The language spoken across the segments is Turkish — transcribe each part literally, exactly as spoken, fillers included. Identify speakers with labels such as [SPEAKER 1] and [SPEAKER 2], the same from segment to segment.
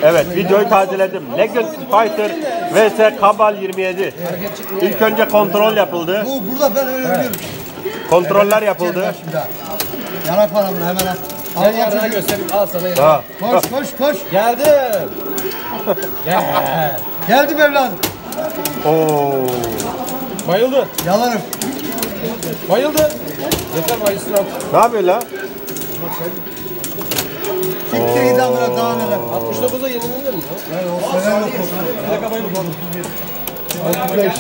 [SPEAKER 1] Evet, videoyu tazeledim. Legacy Fighter vs Kabal yirmi yedi. İlk önce kontrol yapıldı.
[SPEAKER 2] Bu burada ben öyle ölüyorum.
[SPEAKER 1] Kontroller yapıldı.
[SPEAKER 2] Yarak var abla hemen at.
[SPEAKER 3] Gel yarağı göstereyim. Al sana yarağı.
[SPEAKER 1] Ha.
[SPEAKER 2] Koş koş koş.
[SPEAKER 3] Geldim. Gel.
[SPEAKER 2] Geldim evladım.
[SPEAKER 1] Oo.
[SPEAKER 3] Bayıldı.
[SPEAKER 2] Yalanım.
[SPEAKER 3] Bayıldı. Yeter bayılsın abi.
[SPEAKER 1] Ne yapıyor lan?
[SPEAKER 2] Siktir git amına daha neler.
[SPEAKER 3] altmış dokuza yenilir mi?
[SPEAKER 2] Yani o sever yok.
[SPEAKER 3] Bir dakika bayıldı.
[SPEAKER 2] otuz beş.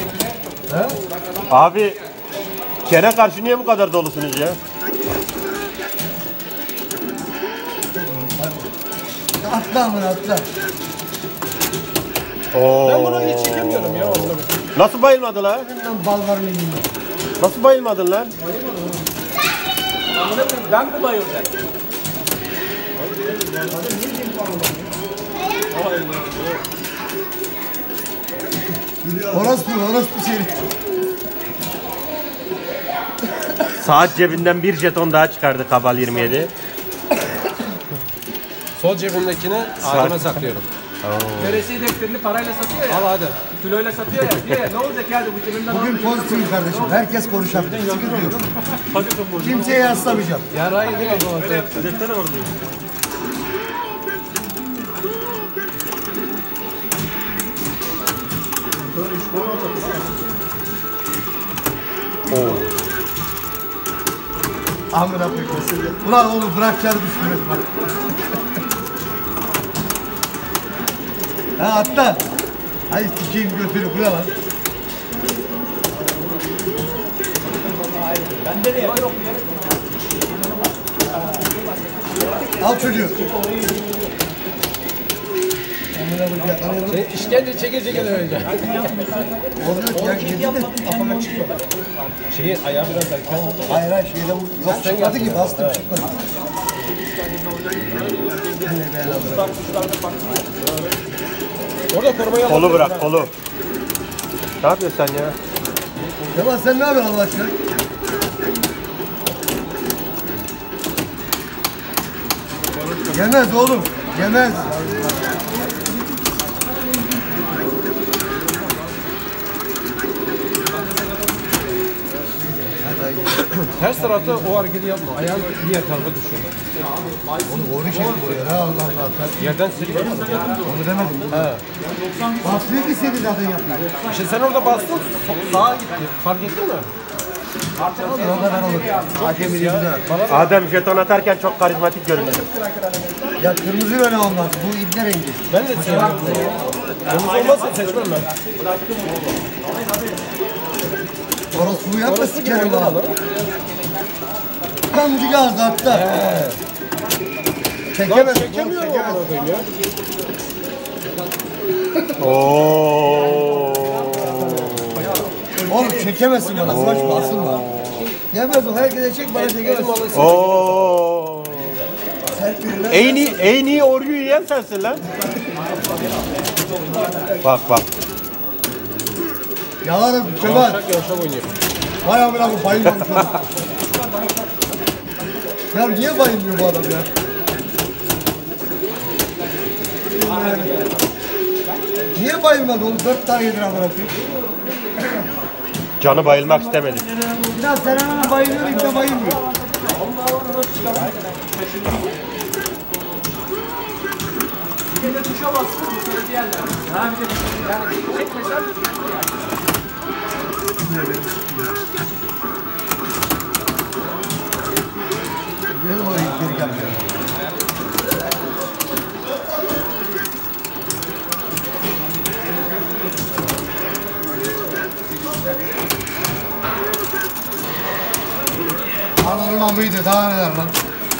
[SPEAKER 1] Abi Kene karşı niye bu kadar dolusunuz ya?
[SPEAKER 2] Atla amına atla.
[SPEAKER 1] Oo.
[SPEAKER 3] Ben bunu hiç çekemiyorum ya.
[SPEAKER 1] Nasıl bayılmadı lan?
[SPEAKER 2] Ben bal var mıyım?
[SPEAKER 1] Nasıl bayılmadın lan?
[SPEAKER 3] Ben mi bayılacağım?
[SPEAKER 2] Orospu orospu seni.
[SPEAKER 1] Saat cebinden bir jeton daha çıkardı Kabal yirmi yedi.
[SPEAKER 3] Sol cebimdekini ağzıma saklıyorum.
[SPEAKER 4] Veresiye defterini parayla satıyor ya.
[SPEAKER 3] Al hadi.
[SPEAKER 4] Kiloyla satıyor ya. Diye ne olacak yani bu cebimden
[SPEAKER 2] Bugün pozitifim kardeşim. Herkes konuşabilir. Sıkıntı yok. Kimseye yaslamayacağım.
[SPEAKER 3] Yarağı yedin o zaman.
[SPEAKER 1] Defter orada. Oo.
[SPEAKER 2] Amına koyayım. Ulan oğlum bırakacağını düşünmedim bak. Ha atla. Hadi sikeyim götünü bu ne lan? Bende de yok. Al çocuğu.
[SPEAKER 3] Şey, işkence çeke çeke de öyle.
[SPEAKER 2] Orada ya girdi de kafama çıkmadı.
[SPEAKER 3] Şeyin ayağı biraz erken.
[SPEAKER 2] Hayır hayır şeyde bu. Yok çıkmadı ki bastım çıkmadı.
[SPEAKER 3] Orada korumayı al.
[SPEAKER 1] Kolu bırak kolu. Ne yapıyorsun sen ya?
[SPEAKER 2] Kemal sen ne yapıyorsun Allah aşkına? Yemez oğlum. Yemez.
[SPEAKER 3] Ters tarafta o hareketi yapma. Ayağın diğer tarafa düşüyor.
[SPEAKER 2] Oğlum doğru şey bu ya. Allah Allah.
[SPEAKER 3] Yerden siliyor.
[SPEAKER 2] Onu demedim. He. Basmıyor ki seni zaten yapıyor.
[SPEAKER 3] İşte sen orada bastın, so- sağa gitti. Fark ettin mi?
[SPEAKER 2] O kadar olur. Hakemini güzel.
[SPEAKER 1] Adem jeton atarken çok karizmatik görünüyor.
[SPEAKER 2] Ya kırmızı öyle olmaz. Bu ibne rengi.
[SPEAKER 3] Ben de seviyorum. Kırmızı olmazsa seçmem ben.
[SPEAKER 2] Orospu'yu yapma
[SPEAKER 3] Orası
[SPEAKER 2] sikerim
[SPEAKER 3] gibi
[SPEAKER 2] ha.
[SPEAKER 3] oynadı.
[SPEAKER 2] Kancı gaz hatta.
[SPEAKER 3] Lan
[SPEAKER 2] Çekemez.
[SPEAKER 3] çekemiyor mu amına koyayım ya?
[SPEAKER 1] Oo.
[SPEAKER 2] Oğlum çekemezsin bana. Saçma asılma. Yemez o. Herkese çek bana çekemezsin.
[SPEAKER 1] Oo.
[SPEAKER 2] Sert bir lan.
[SPEAKER 1] En iyi, en iyi orgu yiyen sensin lan. Bak bak.
[SPEAKER 2] Yalarım Kemal.
[SPEAKER 3] Yavşak yavşak oynuyor.
[SPEAKER 2] Vay amına koyayım bayılmamış oğlum. Ya niye bayılmıyor bu adam ya? Niye bayılmadı oğlum? Dört tane yedir amına koyayım.
[SPEAKER 1] Canı bayılmak istemedi.
[SPEAKER 2] Ya sen hemen bayılıyor, imkan bayılmıyor.
[SPEAKER 4] Bir de tuşa bassın bu söylediği yerler. Ha bir de yani çekmesen
[SPEAKER 2] Benim o ilk geri yapıyor. Ananın amıydı, daha neler lan?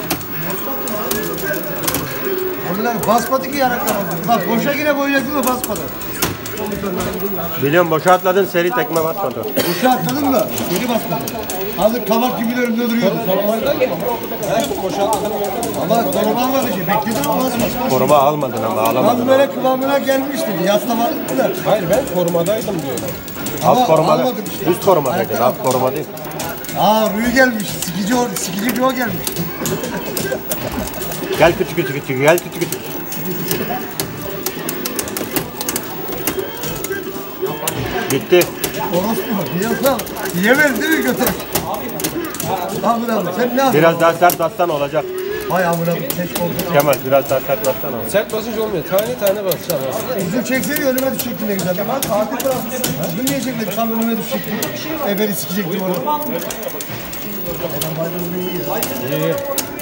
[SPEAKER 2] Onlar basmadı ki yaraklar. Bak boşa yine boyayacaktın da basmadı.
[SPEAKER 1] Biliyorum boşa atladın seri tekme basmadı.
[SPEAKER 2] Boşa atladın mı? Geri basmadı. Hazır kabak gibi önümde duruyordu. Ama koruma almadı ki. Bekledim ama basmadı.
[SPEAKER 1] Koruma almadın ama
[SPEAKER 2] Tam
[SPEAKER 1] alamadın.
[SPEAKER 2] böyle kıvamına gelmişti. Yaslamadık da.
[SPEAKER 3] Hayır ben korumadaydım diyorum.
[SPEAKER 2] Ama
[SPEAKER 1] Alt koruma,
[SPEAKER 2] almadım işte.
[SPEAKER 1] üst koruma dedin, alt koruma değil.
[SPEAKER 2] Aa Rüyü gelmiş. Sikici o, sikici o gelmiş.
[SPEAKER 1] Gel küçük küçük küçük, gel küçük küçük. Bitti.
[SPEAKER 2] Orospu. Yiyorsan yiyemez değil mi götür? Amına abi sen ne yapıyorsun?
[SPEAKER 1] Biraz daha sert bassan olacak.
[SPEAKER 2] Hay amına abi keşke oldu.
[SPEAKER 1] Kemal biraz daha sert bassan olacak.
[SPEAKER 3] Sert basınca olmuyor. Tane tane basacağım aslında.
[SPEAKER 2] Uzun çekseydi önüme düşecekti ne güzel. Bak artık bırakmışsın. Uzun niye çekmedi? Tam önüme düşecekti. Efendim sikecektim onu.
[SPEAKER 3] İyi.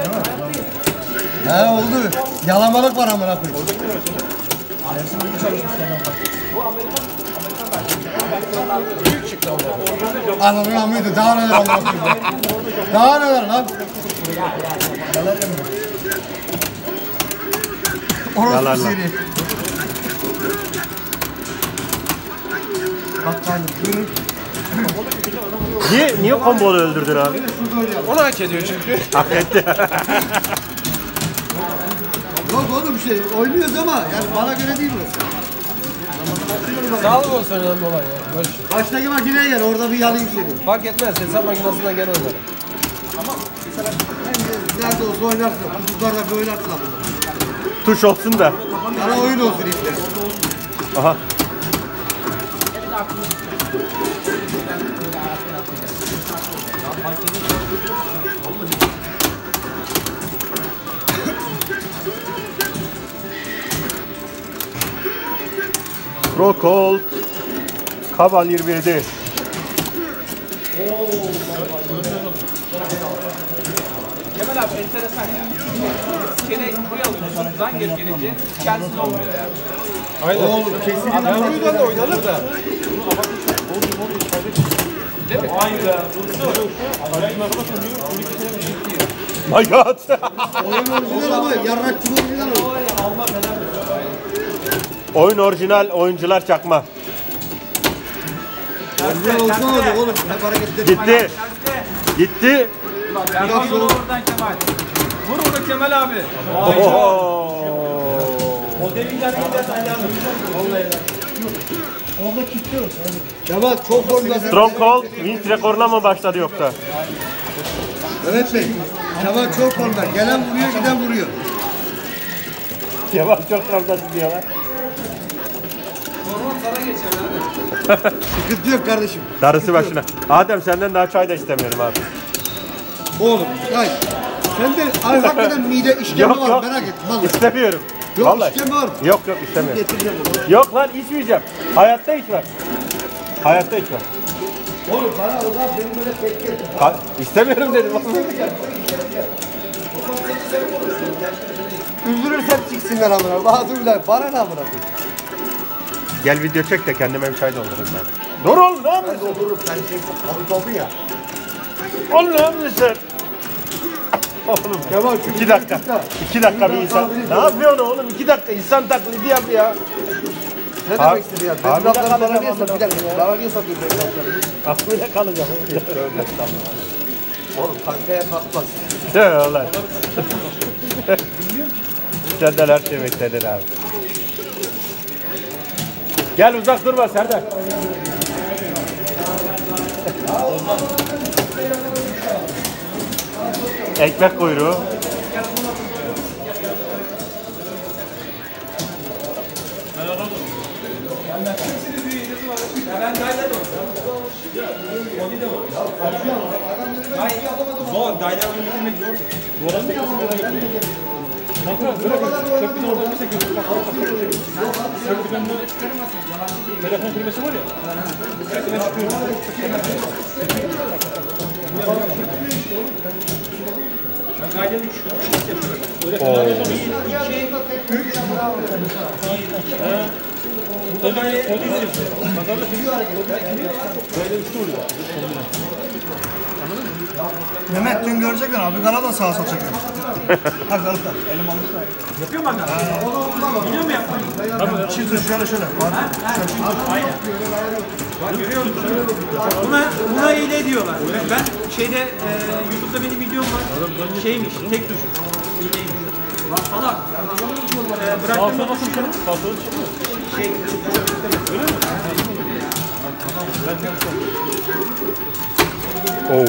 [SPEAKER 2] He oldu. Yalamalık var amına koyayım.
[SPEAKER 3] Büyük çıktı ama.
[SPEAKER 2] Ananın amıydı. Daha neler amına koyayım. Daha neler lan? Orospu
[SPEAKER 1] Yalan lan.
[SPEAKER 2] seni. Bak kanım durun.
[SPEAKER 1] Niye, niye kombolu öldürdün abi?
[SPEAKER 3] Onu hak ediyor çünkü.
[SPEAKER 1] Hak etti.
[SPEAKER 2] Yok oğlum şey oynuyoruz ama yani bana göre değil burası.
[SPEAKER 3] Sağlık olsun önemli olan ya. Böyle şey.
[SPEAKER 2] Baştaki makineye gel orada bir yalayım seni.
[SPEAKER 3] Fark etmez. Hesap makinesinden gel oynarım.
[SPEAKER 2] Nerede olsa oynarsın. Kutularda bir oynarsın abi.
[SPEAKER 1] Tuş olsun da.
[SPEAKER 2] Sana oyun olsun işte.
[SPEAKER 1] Aha. Rockhold Kabal yirmi yedi.
[SPEAKER 4] Kemal abi enteresan ya. Gene buraya alıyorsun. Zanger gelince kendisi olmuyor yani.
[SPEAKER 3] Aynen.
[SPEAKER 2] Oğlum kesin.
[SPEAKER 3] Ben bu yüzden de oynanır da.
[SPEAKER 4] Değil mi? Aynı be.
[SPEAKER 1] My God.
[SPEAKER 2] Oyun orijinal ama yarrakçı orijinal oyun.
[SPEAKER 1] Oyun orijinal, oyuncular çakma.
[SPEAKER 2] Orijinal olsa ne olacak oğlum? Hep hareketler.
[SPEAKER 1] Gitti. Gitti.
[SPEAKER 4] Yakın yolu oradan Kemal. Vur onu Kemal abi.
[SPEAKER 1] Oho.
[SPEAKER 2] Kemal çok oynuyor.
[SPEAKER 1] Stronghold win rekoruna mı başladı yoksa?
[SPEAKER 2] Evet bey. Kemal çok oynuyor. Gelen vuruyor giden vuruyor.
[SPEAKER 1] Kemal çok fazla diyorlar.
[SPEAKER 4] Sorun sana geçer hadi.
[SPEAKER 2] Sıkıntı yok kardeşim.
[SPEAKER 1] Darısı başına. Adem senden daha çay da istemiyorum abi.
[SPEAKER 2] Oğlum ay. Sende ay hakikaten mide işkembe
[SPEAKER 1] Yok
[SPEAKER 2] var
[SPEAKER 1] yok.
[SPEAKER 2] merak ettim vallahi.
[SPEAKER 1] İstemiyorum.
[SPEAKER 2] Yok
[SPEAKER 1] Vallahi.
[SPEAKER 2] işkembe var.
[SPEAKER 1] Yok yok istemiyorum.
[SPEAKER 2] Getireceğim onu.
[SPEAKER 1] Yok lan içmeyeceğim. Hayatta içmem. Hayatta içmem.
[SPEAKER 2] Oğlum bana o zaman benim böyle tek tek.
[SPEAKER 1] Ha, istemiyorum dedim.
[SPEAKER 2] Üzülürsem çıksınlar amına. Bazılar bana ne amına.
[SPEAKER 1] Gel video çek de kendime bir çay doldurayım ben. Dur oğlum ne yapıyorsun?
[SPEAKER 2] Ben doldururum sen şey abi topu ya.
[SPEAKER 1] Oğlum ne yapıyorsun sen? Oğlum
[SPEAKER 2] Kemal şu
[SPEAKER 1] iki dakika. iki dakika bir insan. Ne yapıyorsun oğlum? iki dakika insan taklidi yap ya.
[SPEAKER 2] Ne
[SPEAKER 1] Abi-
[SPEAKER 2] demek istedi ya?
[SPEAKER 1] abi
[SPEAKER 2] Benim laflarım
[SPEAKER 1] de
[SPEAKER 2] bana niye
[SPEAKER 1] kalacağım
[SPEAKER 2] satıyor? Bir dakika. Bana niye satıyor benim laflarımı?
[SPEAKER 1] Aklıyla kalacağım.
[SPEAKER 2] Oğlum kankaya kalkmaz.
[SPEAKER 1] Ne ulan? Senden her şey beklenir abi. Gel uzak durma Serdar. Ekmek kuyruğu.
[SPEAKER 4] Zor. Dayılarını bitirmek zor. Telefon kulübesi var ya. Ben kayda üç. Bu da böyle o değil. Pazarda sekiyor böyle üçlü oluyor.
[SPEAKER 2] Mehmet dün görecekler abi Gala da sağa sola çekiyor. Ha Gala da. Elim alırsa.
[SPEAKER 4] Yapıyor mu anne? Biliyor mu yapmayı?
[SPEAKER 2] Şimdi şöyle şöyle.
[SPEAKER 4] Aynen. Bak görüyor musun? Buna, buna hile diyorlar. Ben şeyde e, YouTube'da benim videom var. Şeymiş, tek tuş. Hileymiş. Salak. E, bıraktım da tuşu. Şey, öyle mi?
[SPEAKER 1] Oo.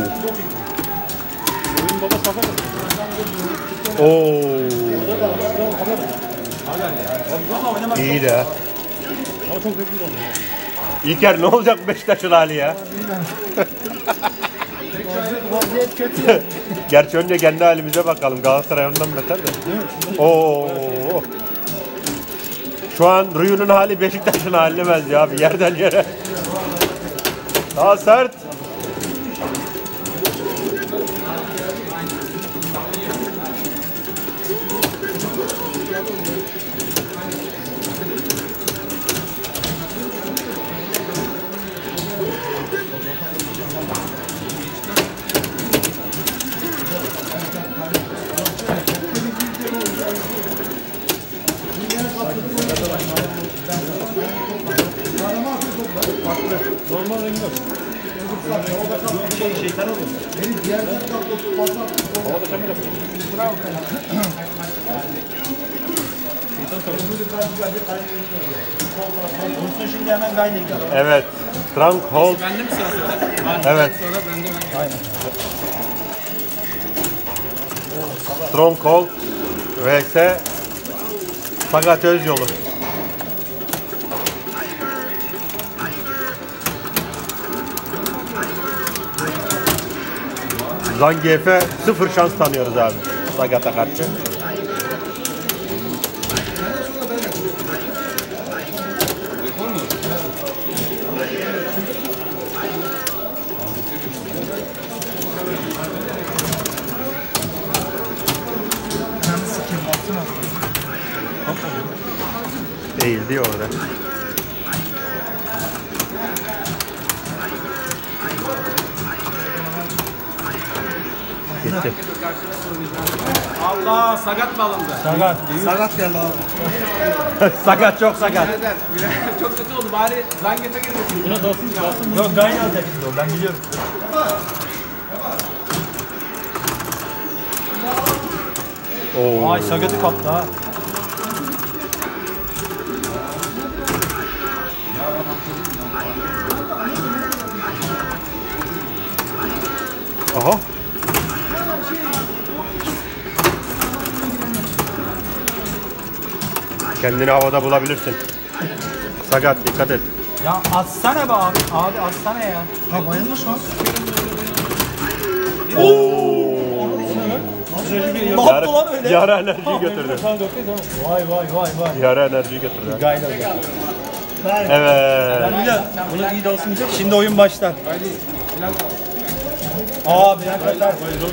[SPEAKER 1] Oo. İyi de.
[SPEAKER 3] Ama çok bekliyor onu.
[SPEAKER 1] İlker ne olacak Beşiktaş'ın hali ya?
[SPEAKER 2] Vaziyet kötü.
[SPEAKER 1] Gerçi önce kendi halimize bakalım. Galatasaray ondan beter de. Oo. Şu an Ruyu'nun hali Beşiktaş'ın haline benziyor abi. Yerden yere. Daha sert.
[SPEAKER 3] Normal rengi yok.
[SPEAKER 4] Şey, şeytan oluyor.
[SPEAKER 2] Beni diğer taraftan oturtmazsan.
[SPEAKER 3] Havada kamera.
[SPEAKER 2] Bravo.
[SPEAKER 4] Olsun şimdi hemen gayle gidiyor.
[SPEAKER 1] Evet. Stronghold.
[SPEAKER 4] Bende mi sıra sonra?
[SPEAKER 1] Evet.
[SPEAKER 4] Sonra bende mi? Aynen.
[SPEAKER 1] Stronghold vs Sagat Özyolu. Zangief'e sıfır şans tanıyoruz abi Sagat'a karşı. Eğildi orada. Gitti.
[SPEAKER 4] Allah sagat mı alındı?
[SPEAKER 3] Sagat.
[SPEAKER 2] Sakat geldi abi.
[SPEAKER 1] Sagat çok sagat.
[SPEAKER 4] Neden? Çok kötü oldu. Bari Zanget'e girmesin.
[SPEAKER 3] Buna dalsın dalsın.
[SPEAKER 4] Yok gayle alacak şimdi o. Ben biliyorum.
[SPEAKER 1] Oo.
[SPEAKER 3] Ay Sagat'ı kaptı ha.
[SPEAKER 1] Aha. Kendini havada bulabilirsin. Sagat dikkat et.
[SPEAKER 4] Ya atsana be abi. Abi atsana ya.
[SPEAKER 2] Ha bayılmış lan.
[SPEAKER 1] Oo.
[SPEAKER 3] Ne yaptı lan öyle?
[SPEAKER 1] Yara enerjiyi götürdü.
[SPEAKER 3] Sana dörtte tamam. Vay vay vay vay.
[SPEAKER 1] Yara enerjiyi götürdü.
[SPEAKER 3] Gayle alacak.
[SPEAKER 1] Evet.
[SPEAKER 3] Bunu iyi dalsın diyecek. Şimdi oyun başlar. Aa Bülent Özer.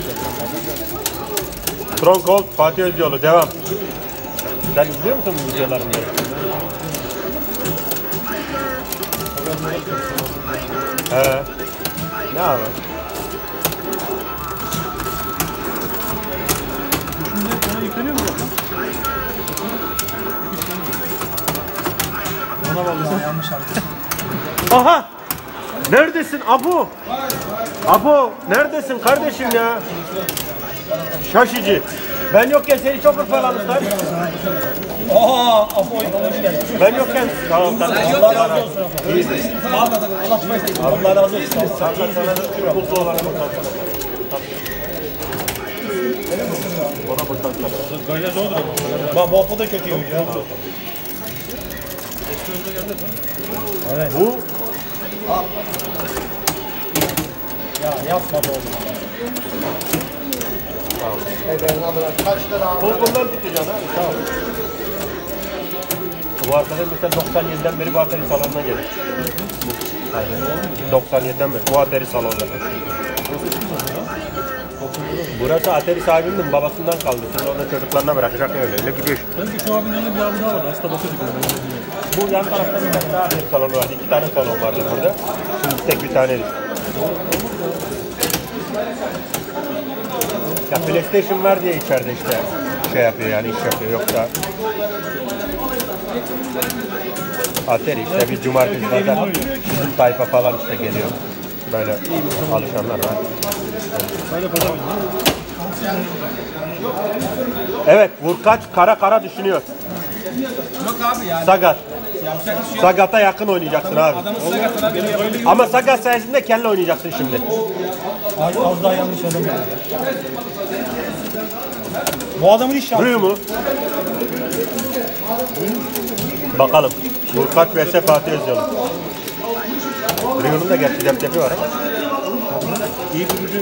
[SPEAKER 1] Stronghold Fatih Özyolu devam. Sen izliyor musun bu videolarını? He. Ne abi?
[SPEAKER 3] Ona yükleniyor mu zaten? Ona bağlısın.
[SPEAKER 2] Yanlış artık.
[SPEAKER 1] Aha! Neredesin Abu? Abu neredesin kardeşim ya? Şaşıcı. Ben yokken seni çok hırpalamışlar.
[SPEAKER 3] Aa, Apo hoş geldin.
[SPEAKER 1] Ben yokken tamam tamam.
[SPEAKER 3] Allah razı olsun Apo. Allah şifayı. Allah razı olsun.
[SPEAKER 1] Kanka sana da mutlu olarak bakalım. Bana bakalım.
[SPEAKER 3] Gayle zordur. Bak bu Apo da çok iyi oyuncu ya. Evet.
[SPEAKER 1] Bu
[SPEAKER 3] Ya yapma be oğlum.
[SPEAKER 2] Kaç lira abi?
[SPEAKER 1] kolundan tutacaksın ha. Tamam. Bu arkadaş mesela doksan yediden beri bu atari salonuna gelir. Aynen. doksan yediden beri bu atari salonunda. Burası atari sahibinin babasından kaldı. Şimdi onu çocuklarına bırakacak öyle öyle gidiyor işte.
[SPEAKER 3] Sanki şu abinin önünde bir abi daha var. Aslında bakıyorduk ona.
[SPEAKER 1] Bu yan tarafta bir tane daha atari salonu vardı. İki tane salon vardı burada. Şimdi tek bir tane. Ya PlayStation var diye içeride işte şey yapıyor yani iş yapıyor yoksa Atari işte bir cumartesi pazar bizim tayfa falan işte geliyor böyle alışanlar var.
[SPEAKER 3] Böyle pazar mıydı?
[SPEAKER 1] Evet Vurkaç kara kara düşünüyor.
[SPEAKER 4] Yok abi yani.
[SPEAKER 1] Sagat. Sagat'a yakın oynayacaksın abi.
[SPEAKER 4] Adamın sagatına bir
[SPEAKER 1] Ama Sagat sayesinde kelle oynayacaksın şimdi.
[SPEAKER 3] Az, az daha yanlış adam yani. Bu adamın iş şansı.
[SPEAKER 1] Rüyü mu? Bakalım. Vurkaç vs Fatih Özcan. Rio'nun da gerçi deptepi var ama. İyi kurucu.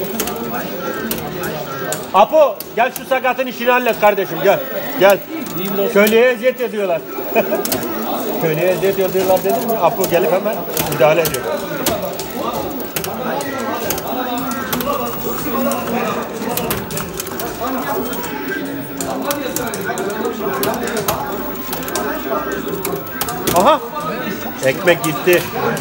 [SPEAKER 1] Apo gel şu sakatın işini hallet kardeşim gel. Gel. Köylüye eziyet ediyorlar. Köylüye eziyet ediyorlar dedim mi? Apo gelip hemen müdahale ediyor. Aha! Ekmek gitti.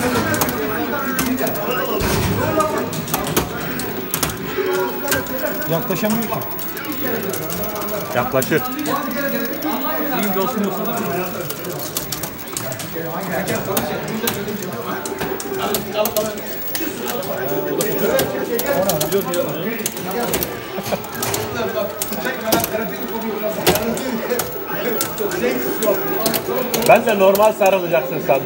[SPEAKER 3] Yaklaşamıyor ki.
[SPEAKER 1] Yaklaşır.
[SPEAKER 4] İyi dostum olsun.
[SPEAKER 1] Ben de normal sarılacaksın sandım.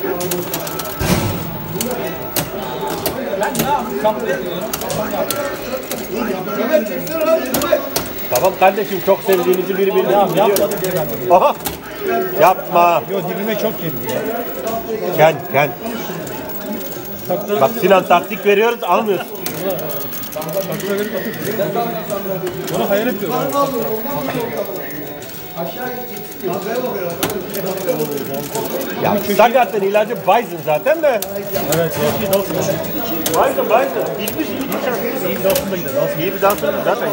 [SPEAKER 1] Tamam kardeşim çok sevdiğinizi birbirine biliyorum. Aha! Yapma.
[SPEAKER 3] Yo dibime çok geldi ya.
[SPEAKER 1] Ken, Ken. Bak Sinan taktik veriyoruz almıyorsun.
[SPEAKER 3] Onu hayal yapıyorum.
[SPEAKER 1] Ya sakatın ilacı Bison zaten de.
[SPEAKER 3] Evet.
[SPEAKER 1] Bison, Bison. Gitmiş, gitmiş.
[SPEAKER 3] İyi bir dansında gider.
[SPEAKER 1] İyi bir dansın zaten.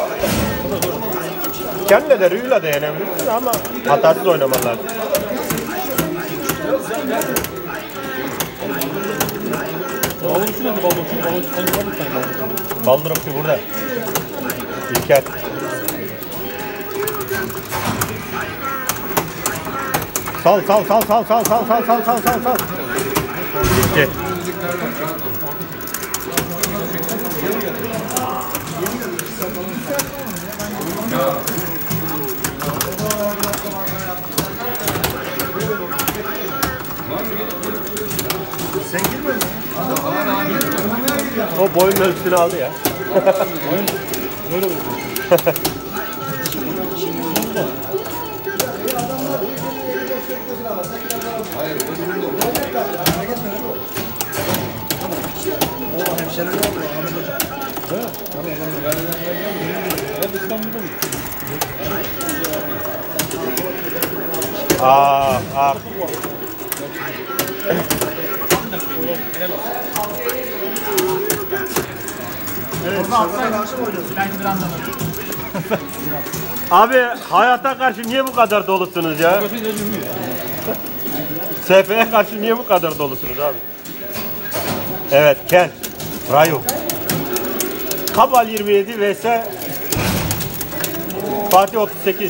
[SPEAKER 1] Kendine de Rüyla da yenebilirsin ama hatasız oynaman lazım.
[SPEAKER 3] Balonçu nerede balonçu? Balonçu sen var mı sen?
[SPEAKER 1] Baldırokçu burada. İlker. Sal sal sal sal sal sal sal sal sal sal sal. Gitti.
[SPEAKER 2] Sen girmedin.
[SPEAKER 1] O boyun ölçüsünü aldı ya.
[SPEAKER 3] Böyle oldu.
[SPEAKER 1] Aa, aa. Abi hayata karşı niye bu kadar dolusunuz ya? S F'ye karşı niye bu kadar dolusunuz abi? Evet Ken, Rayo. Kabal yirmi yedi vs Fatih otuz sekiz.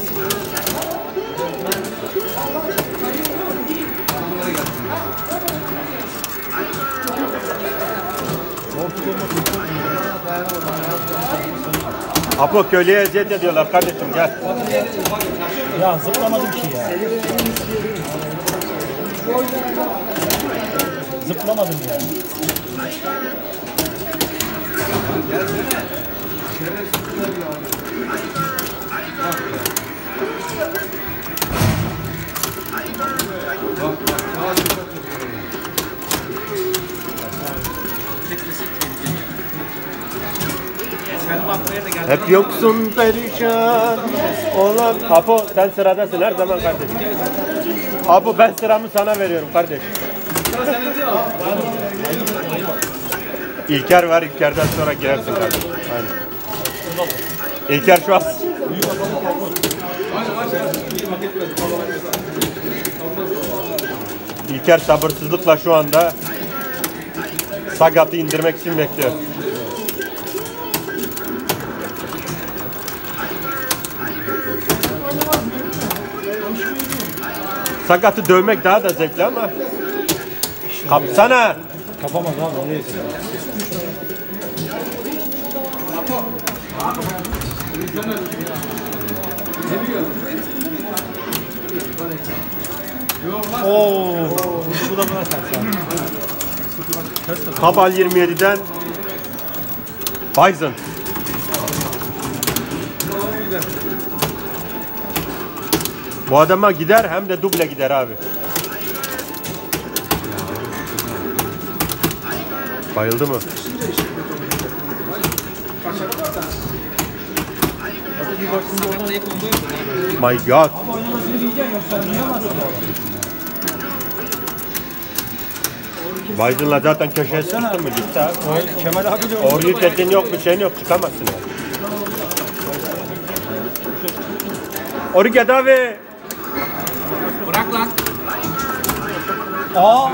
[SPEAKER 1] Apo köylüye eziyet ediyorlar kardeşim gel.
[SPEAKER 3] Ya zıplamadım ki ya. Zıplamadım ya.
[SPEAKER 1] Hep yoksun perişan olan. Apo sen sıradasın her zaman kardeşim. Apo ben sıramı sana veriyorum kardeşim. İlker var, İlker'den sonra girersin kardeşim. Aynen. İlker şu an. İlker sabırsızlıkla şu anda Sagat'ı indirmek için bekliyor. Sagat'ı dövmek daha da zevkli ama kapsana.
[SPEAKER 3] Kapamaz abi oraya. Oo, bu da buna ters.
[SPEAKER 1] Kabal yirmi yediden Bison. Bu adama gider hem de duble gider abi. Bayıldı mı? My God. Biden'la zaten köşeye sıkıştın mı gitti abi.
[SPEAKER 2] Kemal abi de
[SPEAKER 1] Orluk ettiğin yok, bir şeyin yok, çıkamazsın yani. Orluk abi.
[SPEAKER 5] Bırak lan.
[SPEAKER 2] Aa.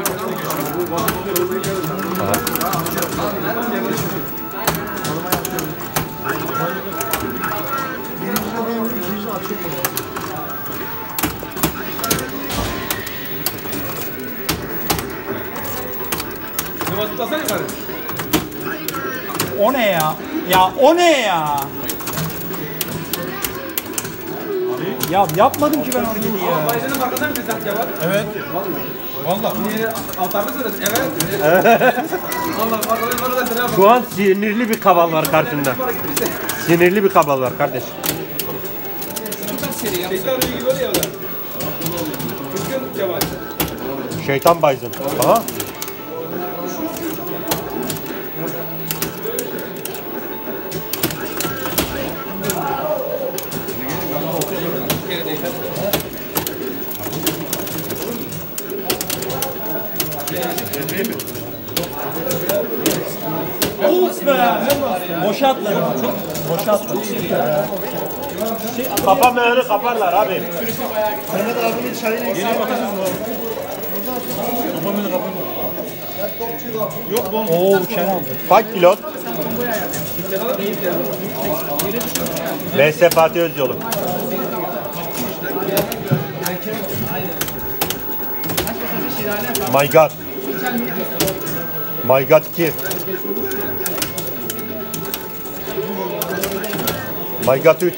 [SPEAKER 2] O ne ya? Ya o ne ya? Ya yapmadım ki ben onu gibi ya.
[SPEAKER 4] Baycanın farkında mısın sen Kemal?
[SPEAKER 2] Evet. Vallahi.
[SPEAKER 4] Atar mısınız? Evet. Allah Allah Allah selam.
[SPEAKER 1] Şu an sinirli bir kabal var karşında. Sinirli bir kabal var kardeş.
[SPEAKER 4] Şeytan ruhu gibi oluyor ya. Kızgın Kemal.
[SPEAKER 1] Şeytan Bison. Aha.
[SPEAKER 2] Of be. Boşa atladım. Boşa atladım.
[SPEAKER 1] Kapamayanı kaparlar abi.
[SPEAKER 2] Mehmet abinin çayını eksik. Yok bu. Oo Kenan.
[SPEAKER 1] Fight pilot. V S Fatih Özyolu. My God. My God iki. My God üç.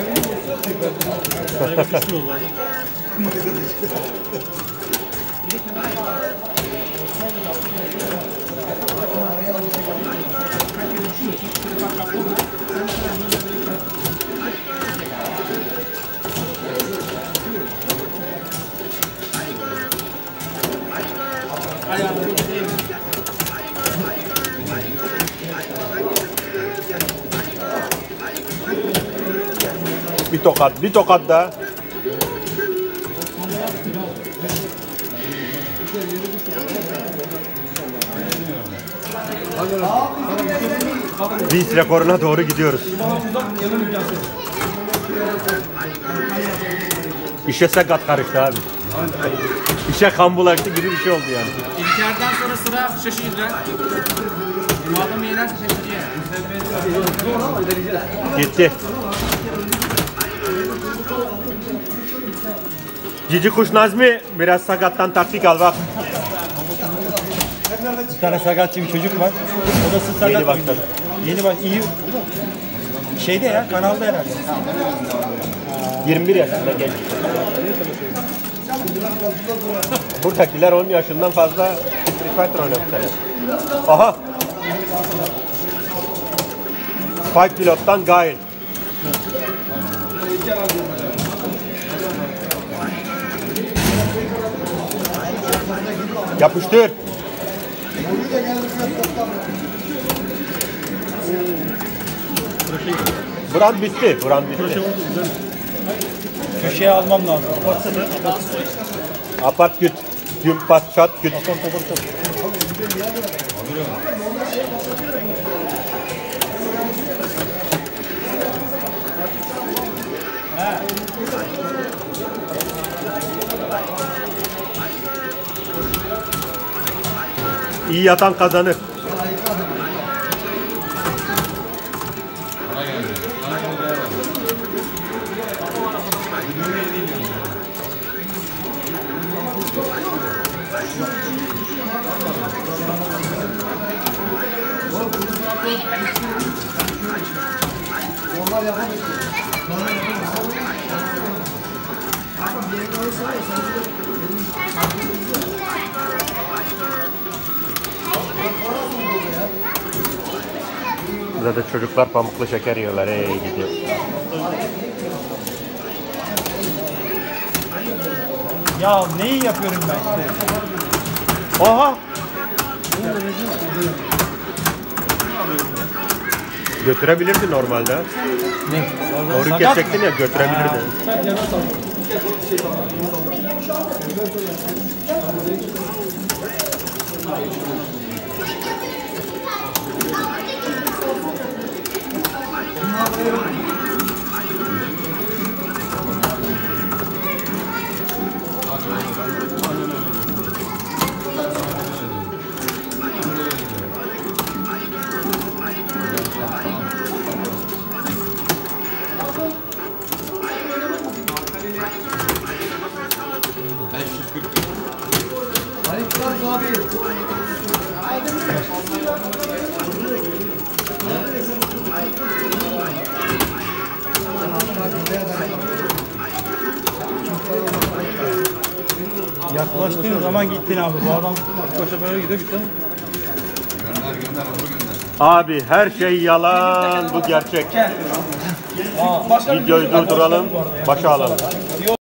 [SPEAKER 1] Bir tokat, bir tokat da. Biz rekoruna doğru gidiyoruz. İşe sakat karıştı abi. İşe kan bulaştı gibi bir şey oldu yani.
[SPEAKER 5] İlker'den sonra sıra şaşıracak. Bu adamı yenerse şaşıracak.
[SPEAKER 1] Gitti. Cici Kuş Nazmi biraz sakattan taktik al bak.
[SPEAKER 2] Bir tane sakatçı bir çocuk var. Odası sakat.
[SPEAKER 1] Yeni başladı.
[SPEAKER 2] Yeni baş iyi. Şeyde ya kanalda herhalde.
[SPEAKER 1] yirmi bir yaşında genç. Buradakiler on yaşından fazla Street Fighter oynamışlar. Aha. Fight pilottan Gail. Yapıştır. Buran bitti. Buran bitti.
[SPEAKER 2] Köşeye almam lazım.
[SPEAKER 1] Apart güt. Güm pat çat güt. İyi yatan kazanır. Burada da çocuklar pamuklu şeker yiyorlar. Ey gidiyor.
[SPEAKER 3] Ya neyi yapıyorum ben işte?
[SPEAKER 1] Aha. Götürebilirdi normalde.
[SPEAKER 3] Ne?
[SPEAKER 1] Doğru
[SPEAKER 3] Sakat
[SPEAKER 1] kesecektin ya, götürebilirdi.
[SPEAKER 3] Yaklaştığın zaman gittin abi. Bu adam koşa böyle gidiyor bitti.
[SPEAKER 1] Abi her şey yalan, bu gerçek. Videoyu durduralım, başa alalım.